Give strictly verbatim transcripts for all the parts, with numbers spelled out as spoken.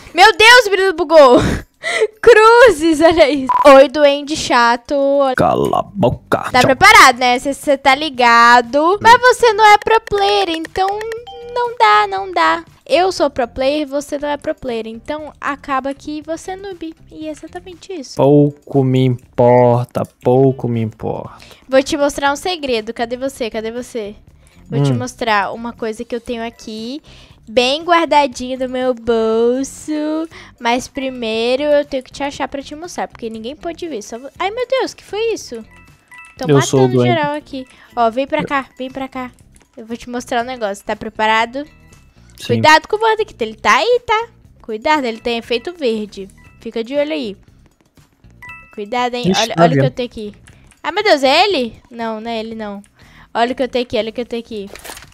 Meu Deus, o menino bugou. Cruzes, olha isso. Oi, duende chato. Cala a boca. Tá preparado, né? Você tá ligado. Mas você não é pro player, então não dá, não dá. Eu sou pro player, você não é pro player. Então acaba que você é noob. E é exatamente isso. Pouco me importa, pouco me importa. Vou te mostrar um segredo. Cadê você? Cadê você? Vou hum. te mostrar uma coisa que eu tenho aqui. Bem guardadinho no meu bolso. Mas primeiro eu tenho que te achar pra te mostrar. Porque ninguém pode ver. Só... Ai, meu Deus, que foi isso? Tô eu matando geral aqui. Ó, vem pra cá, vem pra cá. Eu vou te mostrar um negócio. Tá preparado? Sim. Cuidado com o Wanda, ele tá aí, tá? Cuidado, ele tem efeito verde. Fica de olho aí. Cuidado, hein? Ixi, olha olha o que eu tenho aqui. Ah, meu Deus, é ele? Não, não é ele, não. Olha o que eu tenho aqui, olha o que eu tenho aqui.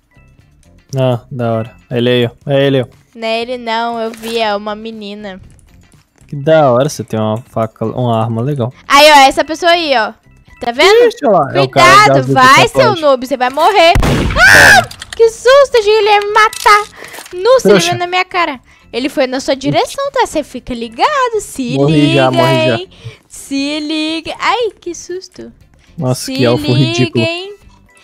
Ah, da hora. Ele aí, ó. É ele, ó. Não é ele, não. Eu vi, é uma menina. Que da hora, você tem uma faca, uma arma legal. Aí, ó, essa pessoa aí, ó. Tá vendo? Ixi, lá. Cuidado, é vai, seu noob, você vai morrer. Ah! Que susto, gente, ele ia me matar. Nossa, ele veio na minha cara. Ele foi na sua direção, tá? Você fica ligado. Se morri liga, já, morri hein? Já. Se liga. Ai, que susto. Nossa, Se que elfo liga, ridículo. Hein?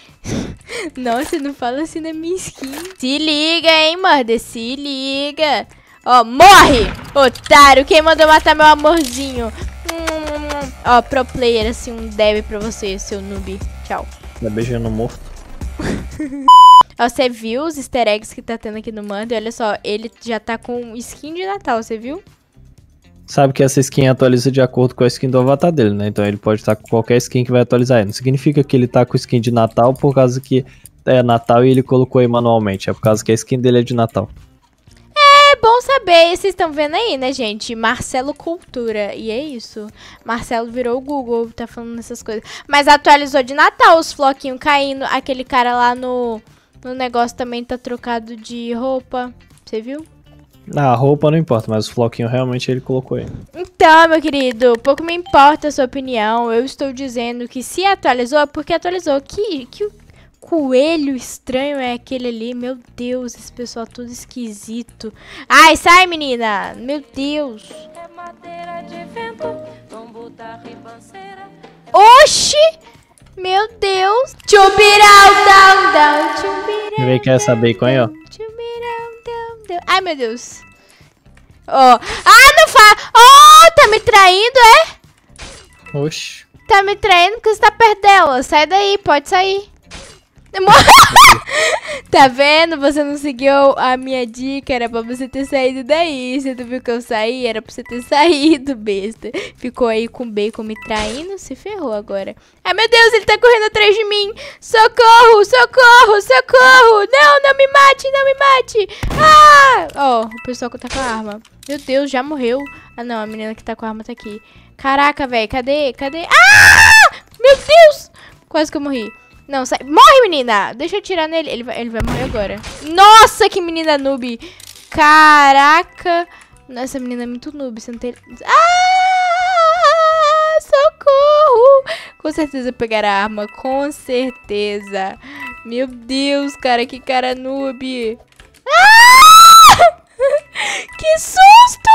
Nossa, não fala assim na minha skin. Se liga, hein, morde. Se liga. Ó, morre, otário. Quem mandou matar meu amorzinho? Hum, ó, pro player, assim, um deb pra você, seu noob. Tchau. Tá beijando morto. Ó, você viu os easter eggs que tá tendo aqui no Mando? E olha só, ele já tá com skin de Natal, você viu? Sabe que essa skin atualiza de acordo com a skin do avatar dele, né? Então ele pode estar com qualquer skin que vai atualizar ele. Não significa que ele tá com skin de Natal por causa que é Natal e ele colocou aí manualmente. É por causa que a skin dele é de Natal. É bom saber. Vocês estão vendo aí, né, gente? Marcelo Cultura. E é isso. Marcelo virou o Google, tá falando essas coisas. Mas atualizou de Natal, os floquinhos caindo. Aquele cara lá no... No negócio também tá trocado de roupa. Você viu? Ah, a roupa não importa, mas o floquinho realmente ele colocou aí. Então, meu querido, pouco me importa a sua opinião. Eu estou dizendo que se atualizou é porque atualizou. Que, que coelho estranho é aquele ali? Meu Deus, esse pessoal tudo esquisito. Ai, sai, menina! Meu Deus! Oxi! Meu Deus! Chumbirão, down, down, chumbirão. Vem quer saber com aí, ó. Ai, meu Deus. Ó. Oh. Ah, não fala. Oh, tá me traindo, é? Oxi. Tá me traindo porque você tá perto dela. Sai daí, pode sair. Tá vendo? Você não seguiu a minha dica. Era pra você ter saído daí. Você não viu que eu saí? Era pra você ter saído, besta. Ficou aí com o bacon me traindo. Se ferrou agora. Ai, meu Deus, ele tá correndo atrás de mim. Socorro, socorro, socorro. Não, não me mate, não me mate. Ah! Ó, oh, o pessoal que tá com a arma. Meu Deus, já morreu. Ah, não, a menina que tá com a arma tá aqui. Caraca, velho, cadê? Cadê? Ah! Meu Deus! Quase que eu morri. Não, sai. Morre, menina! Deixa eu atirar nele. Ele vai, ele vai morrer agora. Nossa, que menina noob. Caraca. Essa menina é muito noob. Você não tem... Ah! Socorro! Com certeza pegar a arma. Com certeza. Meu Deus, cara. Que cara noob. Ah! Que susto!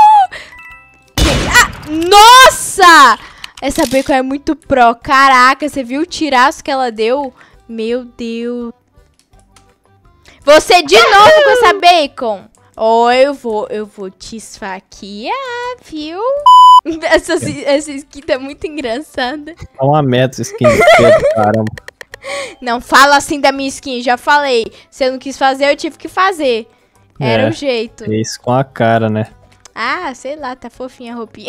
Ah! Nossa! Essa bacon é muito pro. Caraca, você viu o tiraço que ela deu? Meu Deus. Você de novo com essa bacon. Ou oh, eu vou, eu vou te esfaquear, viu? Essa, essa skin tá muito engraçada. É uma meta skin de Pedro, caramba. Não fala assim da minha skin, já falei. Se eu não quis fazer, eu tive que fazer. Era é, o jeito. É isso com a cara, né? Ah, sei lá, tá fofinha a roupinha.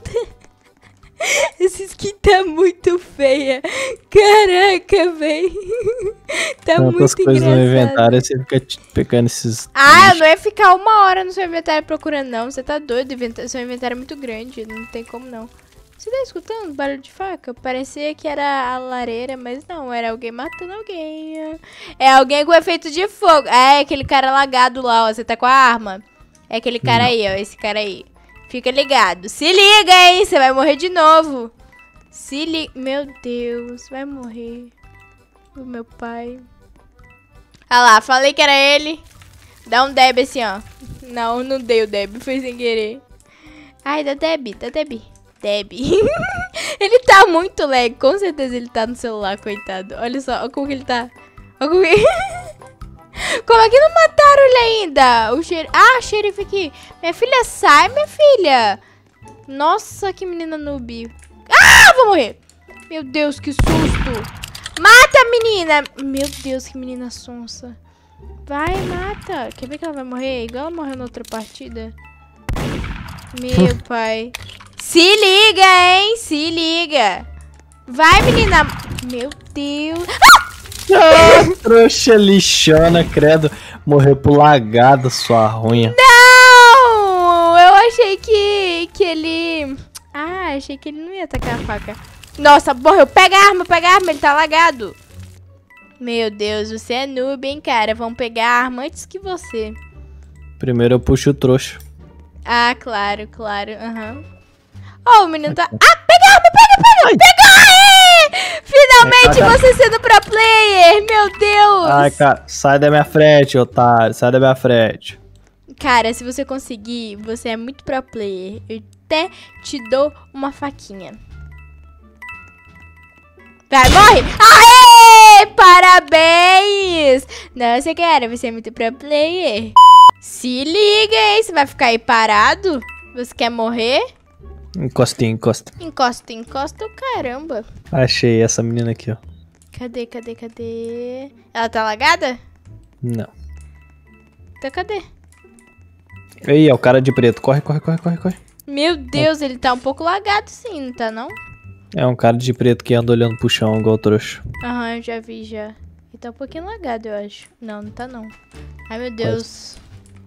Essa skin tá muito feia. Caraca, véi. Tá muito engraçado. Coisas no inventário, você fica pegando esses... Ah, eu não ia ficar uma hora no seu inventário procurando, não. Você tá doido, seu inventário é muito grande. Não tem como, não. Você tá escutando barulho de faca? Parecia que era a lareira, mas não. Era alguém matando alguém. É alguém com efeito de fogo. É, aquele cara lagado lá, ó. Você tá com a arma. É aquele cara não. aí, ó. Esse cara aí. Fica ligado. Se liga, hein? Você vai morrer de novo. Se liga. Meu Deus. Vai morrer. O meu pai. Ah lá, falei que era ele. Dá um deb assim, ó. Não, não dei o deb, foi sem querer. Ai, dá deb, dá deb. Deb. Ele tá muito lag, com certeza ele tá no celular, coitado. Olha só, olha como que ele tá. Olha como que... Como é que não mataram ele ainda? O xer... Ah, xerife aqui. Minha filha, sai, minha filha. Nossa, que menina noob. Ah, vou morrer. Meu Deus, que susto. Mata a menina. Meu Deus, que menina sonsa. Vai, mata. Quer ver que ela vai morrer? Igual ela morreu na outra partida. Meu pai. Se liga, hein? Se liga. Vai, menina. Meu Deus. Ah! Ah, trouxa lixona, credo. Morreu pro lagado, sua ruinha. Não! Eu achei que, que ele... Ah, achei que ele não ia atacar a faca. Nossa, morreu. Pega a arma, pega a arma. Ele tá lagado. Meu Deus, você é noob, hein, cara. Vão pegar a arma antes que você. Primeiro eu puxo o trouxa. Ah, claro, claro. Aham. Uhum. Oh, o menino tá... Ah, pega a arma, pega, pega. Pega! Aê! Finalmente Ai, você sendo pro player. Meu Deus. Ai, cara, sai da minha frente, otário. Sai da minha frente. Cara, se você conseguir, você é muito pro player. Eu até te dou uma faquinha. Vai, morre! Aê! Parabéns! Não, você quer, você é muito pro player. Se liga, hein? Você vai ficar aí parado? Você quer morrer? Encosta, encosta. Encosta, encosta o caramba. Achei essa menina aqui, ó. Cadê, cadê, cadê? Ela tá lagada? Não. Então cadê? Aí, é o cara de preto. Corre, corre, corre, corre, corre. Meu Deus, ele tá um pouco lagado sim, não tá não? É um cara de preto que anda olhando pro chão igual trouxa. Aham, eu já vi já. Ele tá um pouquinho lagado, eu acho. Não, não tá não. Ai, meu Deus.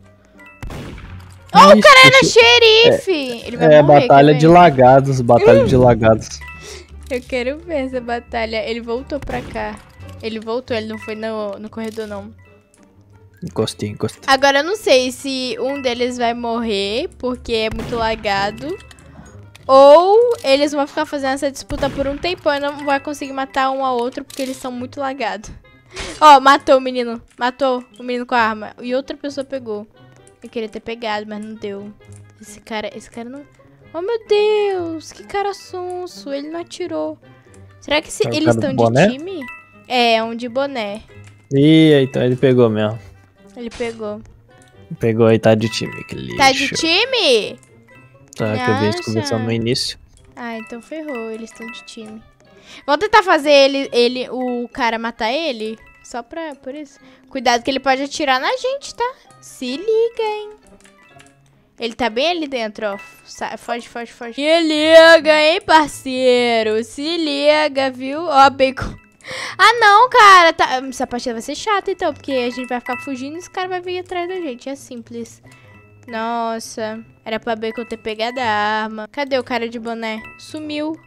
Oh, o cara era xerife! Ele vai É, morrer, batalha quer de ver? lagados, batalha de lagados. Eu quero ver essa batalha. Ele voltou pra cá. Ele voltou, ele não foi no, no corredor, não. Encostei, encostei. Agora eu não sei se um deles vai morrer porque é muito lagado. Ou eles vão ficar fazendo essa disputa por um tempão e não vai conseguir matar um ao outro porque eles são muito lagados. Ó, oh, matou o menino. Matou o menino com a arma. E outra pessoa pegou. Eu queria ter pegado, mas não deu. Esse cara, esse cara não... Oh, meu Deus. Que cara sonso. Ele não atirou. Será que se É o eles cara estão do de boné? time? É, um de boné. Ih, então ele pegou mesmo. Ele pegou. Pegou aí, tá de time, que lixo. Tá de time? Tá, que eu vi eles Nossa. conversando no início. Ah, então ferrou. Eles estão de time. Vamos tentar fazer ele, ele, o cara matar ele? Só pra, por isso. Cuidado que ele pode atirar na gente, tá? Se liga, hein? Ele tá bem ali dentro, ó. Sai, foge, foge, foge. Se liga, hein, parceiro? Se liga, viu? Ó, bacon. Ah, não, cara. Tá... Essa partida vai ser chata, então. Porque a gente vai ficar fugindo e esse cara vai vir atrás da gente. É simples. Nossa. Era pra bacon ter pegado a arma. Cadê o cara de boné? Sumiu.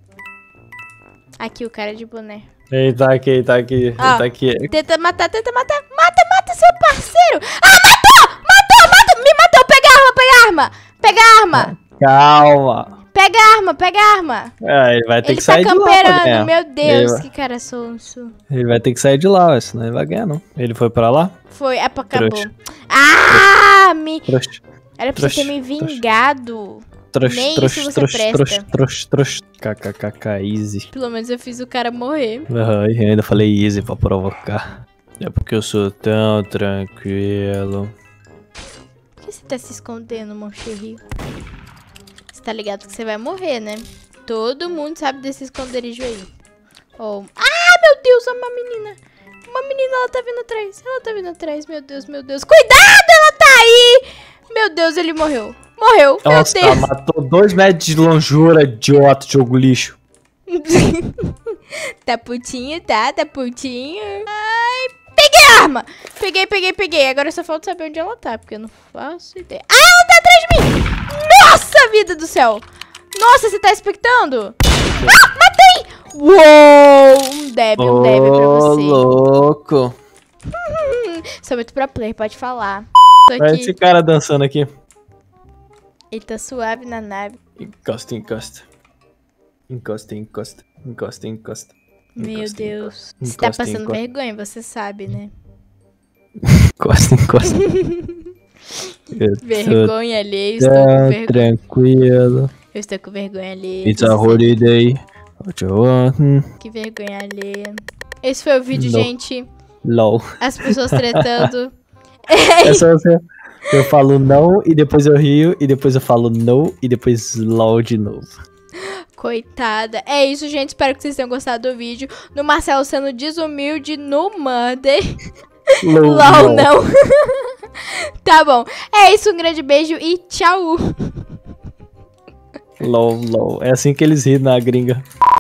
Aqui, o cara de boné. Ele tá aqui, ele tá aqui, ele Ah. tá aqui. Tenta matar, tenta matar. Mata, mata, seu parceiro. Ah, matou! Matou, matou! Me matou! Pega a arma, pega a arma! Pega a arma! Calma. Pega a arma, pega a arma! É, ele vai ter Ele que tá sair de lá pra camperando, ganhar. meu Deus, Ele, que cara sonso. ele vai ter que sair de lá, ué, senão ele vai ganhar, não. Ele foi pra lá? Foi, é, pô, acabou. Trouxa. Ah, me... Trouxa. Era pra você ter trouxa, me vingado. Trouxa, Nem trouxa, isso você trouxa, presta. trouxa, trouxa, trouxa. KKKK, easy. Pelo menos eu fiz o cara morrer. Aham, e ainda falei easy pra provocar. É porque eu sou tão tranquilo. Por que você tá se escondendo, Moncherry? Você tá ligado que você vai morrer, né? Todo mundo sabe desse esconderijo aí. Oh. Ah, meu Deus, uma menina. Uma menina, ela tá vindo atrás. Ela tá vindo atrás, meu Deus, meu Deus. Cuidado, ela tá aí! Meu Deus, ele morreu. Morreu, Nossa, meu Deus. matou dois metros de longura, idiota, jogo lixo. Tá putinho, tá? Tá putinho. Ai, peguei a arma. Peguei, peguei, peguei. Agora só falta saber onde ela tá, porque eu não faço ideia. Ah, ela tá atrás de mim. Nossa, vida do céu. Nossa, você tá expectando? Ah, matei. Uou, um deb, um deb pra Ô, você. louco. Sou muito pro player, pode falar. Tô Olha aqui. esse cara dançando aqui. Ele tá suave na nave. Encosta, encosta. Encosta, encosta. Encosta, encosta. Meu Encosta, Deus. encosta. Você tá Encosta, passando encosta. vergonha, você sabe, né? Encosta, encosta. Vergonha alheia, estou Tá com vergonha. tranquilo. Eu estou com vergonha alheia. It's a holiday. What you want? Que vergonha alheia. Esse foi o vídeo, No. gente. LOL. As pessoas tretando. É só você. Eu falo não e depois eu rio e depois eu falo no e depois LOL de novo. Coitada. É isso, gente. Espero que vocês tenham gostado do vídeo. No Marcelo sendo desumilde no Mother. LOL, LOL não. Tá bom. É isso, um grande beijo e tchau. LOL, LOL. É assim que eles riem na gringa.